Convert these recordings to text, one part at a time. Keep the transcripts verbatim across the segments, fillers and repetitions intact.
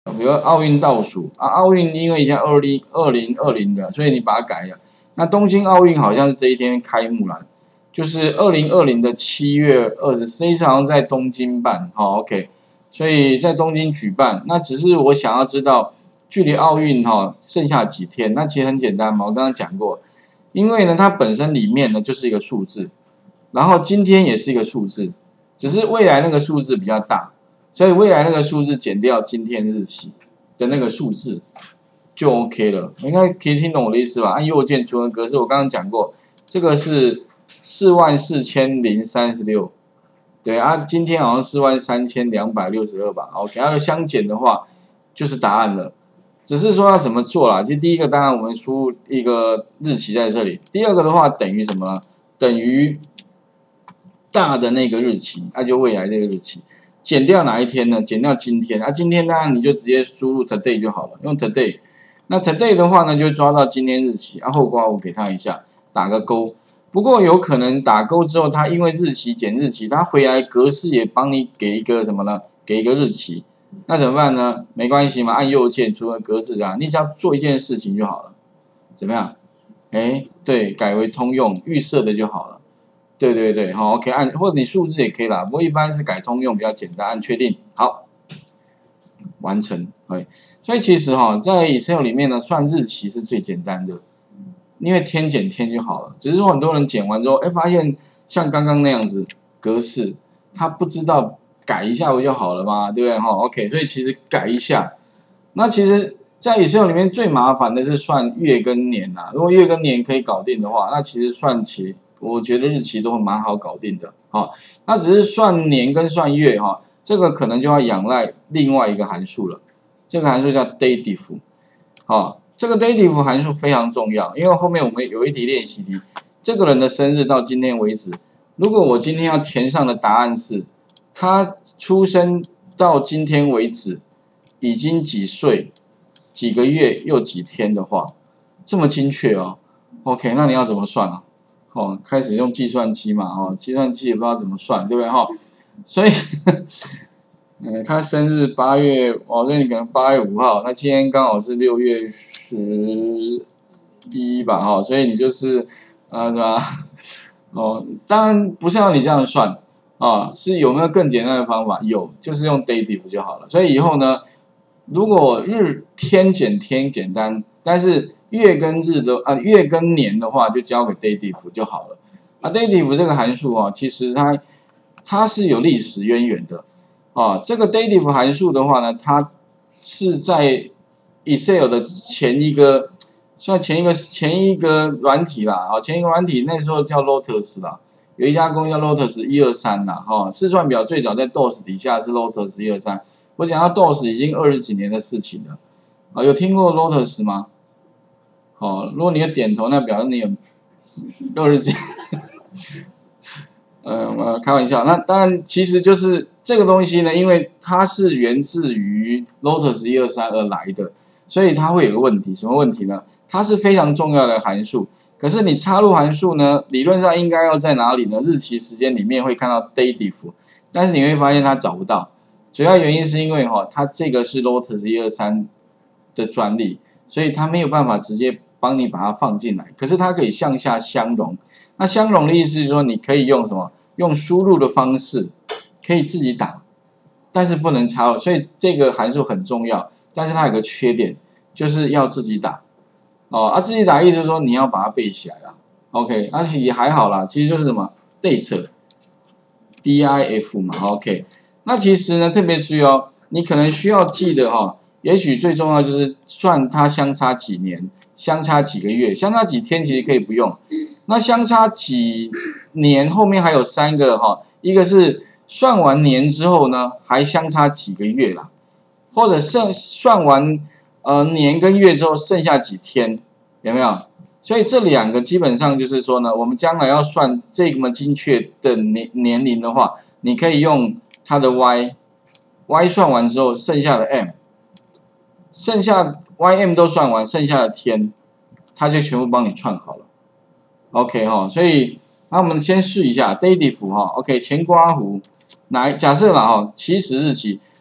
比如奥运倒数啊，奥运因为以前二零二零二零的，所以你把它改了。那东京奥运好像是这一天开幕了，就是二零二零的七月二十四，好像在东京办，好 ，OK， 所以在东京举办。那只是我想要知道，距离奥运哈剩下几天？那其实很简单嘛，我刚刚讲过，因为呢它本身里面呢就是一个数字，然后今天也是一个数字，只是未来那个数字比较大。所以未来那个数字减掉今天日期的那个数字就 OK 了，应该可以听懂我的意思吧？按右键除了格式，我刚刚讲过，这个是四万四千零三十六，对啊，今天好像四万三千两百六十二吧 ，OK， 它的相减的话就是答案了，只是说要怎么做啦？其实第一个当然我们输入一个日期在这里，第二个的话等于什么？等于大的那个日期，那就未来这个日期。减掉哪一天呢？减掉今天啊，今天当然你就直接输入 today 就好了，用 today。那 today 的话呢，就抓到今天日期，啊后括弧给它一下，打个勾。不过有可能打勾之后，它因为日期减日期，它回来格式也帮你给一个什么呢？给一个日期。那怎么办呢？没关系嘛，按右键除了格式啊，你只要做一件事情就好了。怎么样？哎，对，改为通用预设的就好了。对对对，好 ，OK， 按或者你数字也可以啦，不过一般是改通用比较简单，按确定，好，完成，对，所以其实哈、哦，在 Excel 里面呢，算日期是最简单的，因为天减天就好了。只是说很多人减完之后，哎，发现像刚刚那样子格式，他不知道改一下不就好了吗？对不对？哈 ，OK， 所以其实改一下，那其实，在 Excel 里面最麻烦的是算月跟年呐、啊。如果月跟年可以搞定的话，那其实算起。我觉得日期都蛮好搞定的，好，那只是算年跟算月哈，这个可能就要仰赖另外一个函数了，这个函数叫 dative， 好，这个 dative 函数非常重要，因为后面我们有一题练习题，这个人的生日到今天为止，如果我今天要填上的答案是他出生到今天为止已经几岁、几个月又几天的话，这么精确哦 ，OK， 那你要怎么算啊？哦，开始用计算机嘛，哦，计算机也不知道怎么算，对不对哈？所以，呃，他生日八月，哦，那你可能八月五号，那今天刚好是六月十一吧，哈，所以你就是啊，是吧？哦，当然不是要你这样算啊，是有没有更简单的方法？有，就是用 dative 就好了。所以以后呢，如果日天减天简单，但是月跟日的啊，月跟年的话，就交给 dative 就好了。啊 ，dative 这个函数啊，其实它它是有历史渊源的啊。这个 dative 函数的话呢，它是在 Excel 的前一个，算前一个前一个软体啦啊，前一个软体那时候叫 Lotus 啦，有一家公司叫 Lotus 一二三啦，哈，试算表最早在 D O S 底下是 Lotus 一二三。我讲到 D O S 已经二十几年的事情了啊，有听过 Lotus 吗？哦，如果你有点头，那表示你有六日几，呃，我开玩笑。那当然，其实就是这个东西呢，因为它是源自于 Lotus 一二三而来的，所以它会有个问题，什么问题呢？它是非常重要的函数，可是你插入函数呢，理论上应该要在哪里呢？日期时间里面会看到 dative， 但是你会发现它找不到，主要原因是因为哈、哦，它这个是 Lotus 一二三的专利，所以它没有办法直接帮你把它放进来，可是它可以向下相容。那相容的意思是说，你可以用什么？用输入的方式，可以自己打，但是不能插入。所以这个函数很重要，但是它有个缺点，就是要自己打。哦，啊，自己打意思是说你要把它背起来啦。OK， 啊也还好啦，其实就是什么 date，D I F 嘛 ，OK。那其实呢，特别需要你可能需要记得哈、哦，也许最重要就是算它相差几年。相差几个月，相差几天其实可以不用。那相差几年后面还有三个哈，一个是算完年之后呢，还相差几个月啦，或者剩算完呃年跟月之后剩下几天，有没有？所以这两个基本上就是说呢，我们将来要算这么精确的年年龄的话，你可以用它的 y，y 算完之后剩下的 m， 剩下 Y M 都算完，剩下的天，它就全部帮你串好了。OK 哈、哦，所以那我们先试一下 dative 哈、哦、，OK 前刮弧，来假设啦哈，起始日期，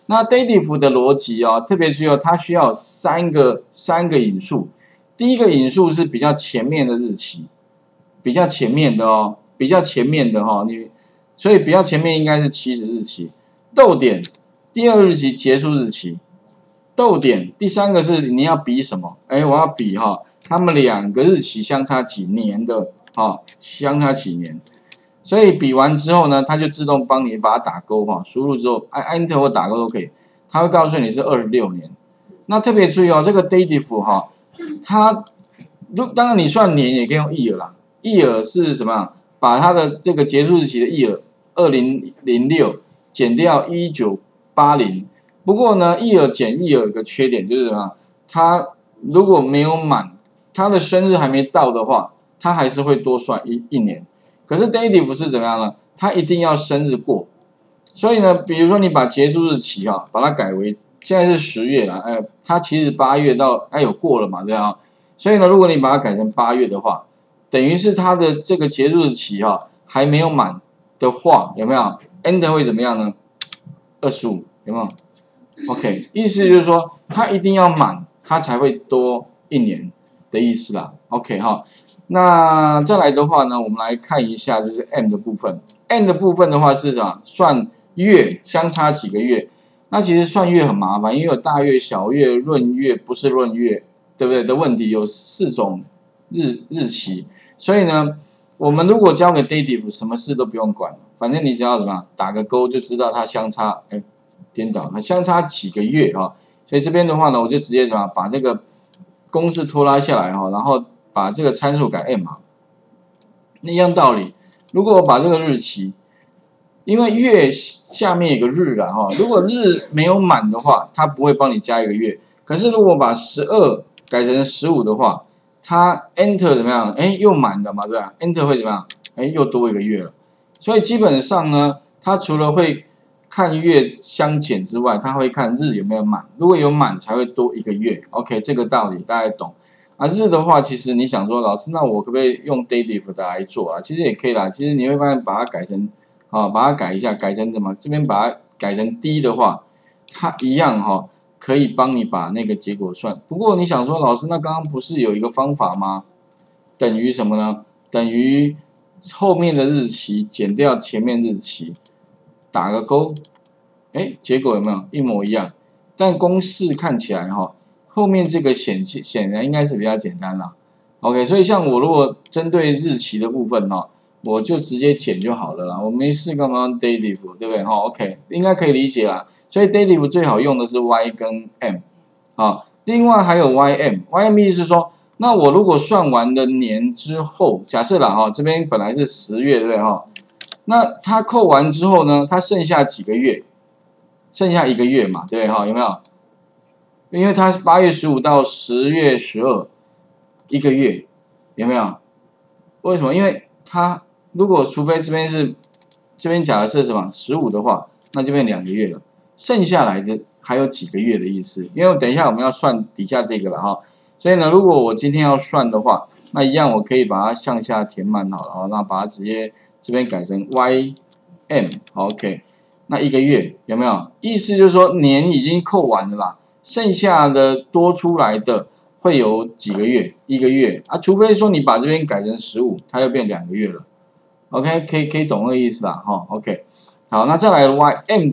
那 dative 的逻辑哦，特别是要它需要三个三个引数，第一个引数是比较前面的日期，比较前面的哦，比较前面的哈、哦，你所以比较前面应该是起始日期，逗点第二日期结束日期，逗点第三个是你要比什么？哎，我要比哈、哦，他们两个日期相差几年的，哦，相差几年。所以比完之后呢，它就自动帮你把它打勾哈，输入之后按 Enter 或打勾都可以，它会告诉你是二十六年。那特别注意哦，这个 dative 哈，它如当然你算年也可以用 year 啦 ，year 是什么？把它的这个结束日期的 year 二零零六减掉一九八零。不过呢 ，year 减 year 有个缺点就是什么？它如果没有满，它的生日还没到的话，它还是会多算一一年。可是 dative 是怎么样呢？它一定要生日过，所以呢，比如说你把结束日期哈、啊，把它改为现在是十月了，哎，它其实八月到哎有过了嘛，对啊，所以呢，如果你把它改成八月的话，等于是它的这个结束日期哈、啊、还没有满的话，有没有 ？Enter 会怎么样呢？二十五有没有 ？OK， 意思就是说它一定要满，它才会多一年的意思啦。OK 哈。那再来的话呢，我们来看一下就是 M 的部分。M 的部分的话是什么？算月，相差几个月。那其实算月很麻烦，因为有大月、小月、闰月、不是闰月，对不对的问题有四种日日期。所以呢，我们如果交给 dative， 什么事都不用管，反正你只要什么打个勾就知道它相差，哎，颠倒，它相差几个月哈、哦。所以这边的话呢，我就直接什么把这个公式拖拉下来哈、哦，然后把这个参数改 M 啊，一样道理。如果我把这个日期，因为月下面有个日啊哈，如果日没有满的话，它不会帮你加一个月。可是如果把十二改成十五的话，它 Enter 怎么样？哎，又满的嘛，对吧 ？Enter 会怎么样？哎，又多一个月了。所以基本上呢，它除了会看月相减之外，它会看日有没有满。如果有满，才会多一个月。OK， 这个道理大家懂。啊，日的话，其实你想说，老师，那我可不可以用 dative 的来做啊？其实也可以啦。其实你会发现，把它改成啊，把它改一下，改成什么？这边把它改成 D 的话，它一样哈、哦，可以帮你把那个结果算。不过你想说，老师，那刚刚不是有一个方法吗？等于什么呢？等于后面的日期减掉前面日期，打个勾，哎，结果有没有一模一样？但公式看起来哈、哦。后面这个显显然应该是比较简单啦 ，OK， 所以像我如果针对日期的部分哈，我就直接减就好了啦，我没事干嘛用 dative 对不对哈 ？OK， 应该可以理解啦。所以 dative 最好用的是 Y 跟 M 啊，另外还有 Y M，Y M 意思是说，那我如果算完的年之后，假设啦哈，这边本来是十月对不对哈？那它扣完之后呢，它剩下几个月？剩下一个月嘛，对不对哈？有没有？因为它是八月十五到十月十二，一个月，有没有？为什么？因为它如果除非这边是这边假的是什么十五的话，那这边两个月了，剩下来的还有几个月的意思。因为等一下我们要算底下这个了哈，所以呢，如果我今天要算的话，那一样我可以把它向下填满好了，好，那把它直接这边改成 Y M， OK， 那一个月有没有？意思就是说年已经扣完了啦。剩下的多出来的会有几个月，一个月啊，除非说你把这边改成十五，它又变两个月了。OK， 可以可以懂那个意思啦，哈 ，OK， 好，那再来 Y M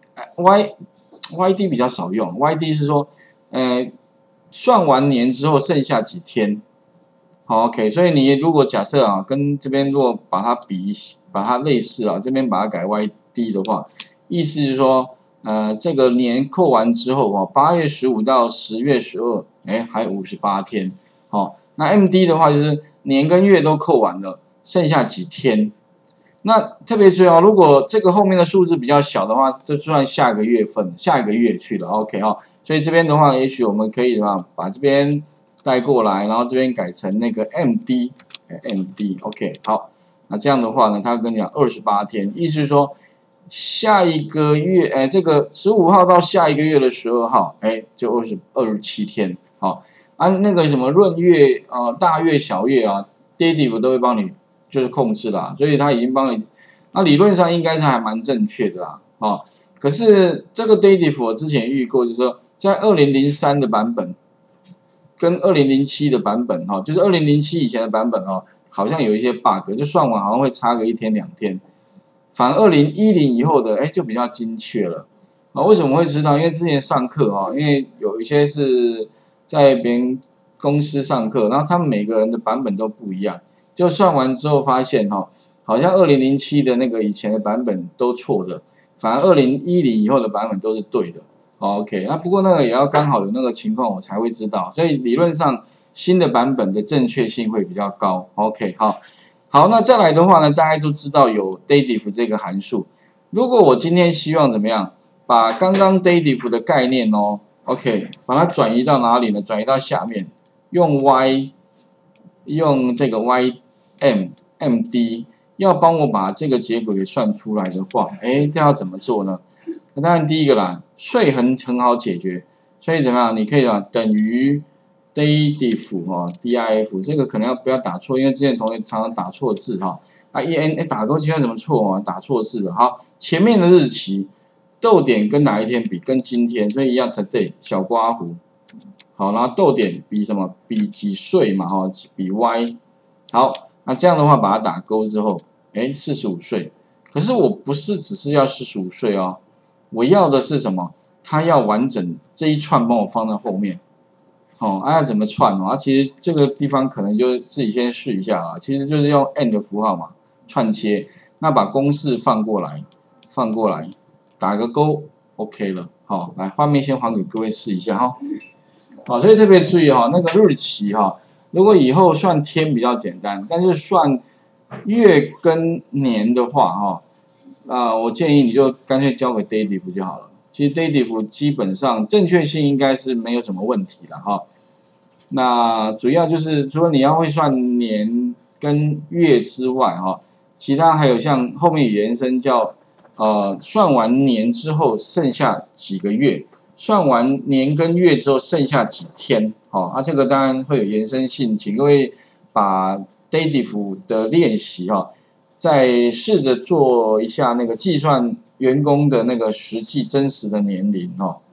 D，Y Y D 比较少用 ，Y D 是说，呃，算完年之后剩下几天，好 ，OK， 所以你如果假设啊，跟这边如果把它比，把它类似啊，这边把它改 Y D 的话，意思是说。呃，这个年扣完之后啊，八月十五到十月十二，哎，还有五十八天。好、哦，那 M D 的话就是年跟月都扣完了，剩下几天。那特别注意哦，如果这个后面的数字比较小的话，就算下个月份、下一个月去了。OK 哈、哦，所以这边的话，也许我们可以什么，把这边带过来，然后这边改成那个 M D，M D。OK， 好，那这样的话呢，他跟你讲二十八天，意思是说。下一个月，哎，这个十五号到下一个月的十二号，哎，就二十二十七天，好，啊，那个什么闰月啊、呃、大月、小月啊 ，dative 都会帮你就是控制啦，所以他已经帮你，那理论上应该是还蛮正确的啦，哦， 可是这个 dative 我之前遇过，就是说在二零零三的版本跟二零零七的版本哈，就是二零零七以前的版本哦，好像有一些 bug， 就算完好像会差个一天两天。反而二零一零以后的，哎，就比较精确了啊。为什么会知道？因为之前上课啊，因为有一些是在别人公司上课，然后他们每个人的版本都不一样，就算完之后发现哈，好像二零零七的那个以前的版本都错的。反而二零一零以后的版本都是对的 ，OK。那不过那个也要刚好有那个情况我才会知道，所以理论上新的版本的正确性会比较高 ，OK。好，好，那再来的话呢，大家都知道有 dative 这个函数。如果我今天希望怎么样，把刚刚 dative 的概念哦 ，OK， 把它转移到哪里呢？转移到下面，用 y， 用这个 ym，md。要帮我把这个结果给算出来的话，哎，这要怎么做呢？那当然第一个啦，税很很好解决，所以怎么样？你可以啊等于 dative 哈 ，dif 这个可能要不要打错，因为之前同学常常打错字哈。啊 en 哎打勾机要怎么错啊？打错字了。好，前面的日期逗点跟哪一天比？跟今天，所以一样 today 小刮弧。好，然后逗点比什么？比几岁嘛哈？比 y。好，那这样的话把它打勾之后。哎，四十五岁，可是我不是只是要四十五岁哦，我要的是什么？它要完整这一串帮我放在后面，哦，啊要怎么串哦？啊，其实这个地方可能就自己先试一下啊，其实就是用 and 符号嘛，串切，那把公式放过来，放过来，打个勾 ，OK 了，好、哦，来画面先还给各位试一下哈、哦，好、哦，所以特别注意哈、哦，那个日期哈、哦，如果以后算天比较简单，但是算月跟年的话，哈，啊，我建议你就干脆交给 dative 就好了。其实 dative 基本上正确性应该是没有什么问题了，哈。那主要就是除了你要会算年跟月之外，哈，其他还有像后面延伸叫，呃，算完年之后剩下几个月，算完年跟月之后剩下几天，哦，啊，这个当然会有延伸性，请各位把dative 的练习哈、哦，再试着做一下那个计算员工的那个实际真实的年龄哈、哦。